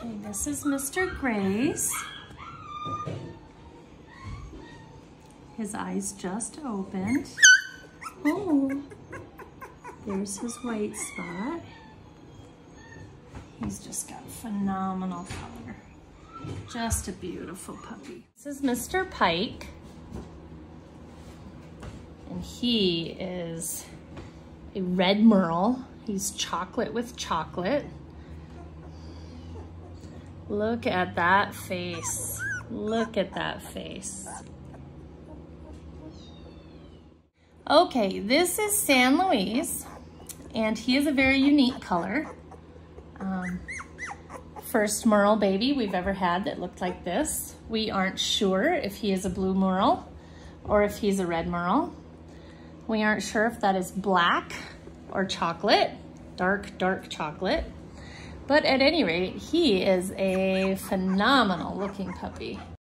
Okay, this is Mr. Grace. His eyes just opened. Oh, there's his white spot. He's just got phenomenal color. Just a beautiful puppy. This is Mr. Pike. And he is a red Merle. He's chocolate with chocolate. Look at that face. Look at that face. Okay, this is San Luis, and he is a very unique color. First Merle baby we've ever had that looked like this. We aren't sure if he is a blue Merle or if he's a red Merle. We aren't sure if that is black or chocolate, dark chocolate. But at any rate, he is a phenomenal looking puppy.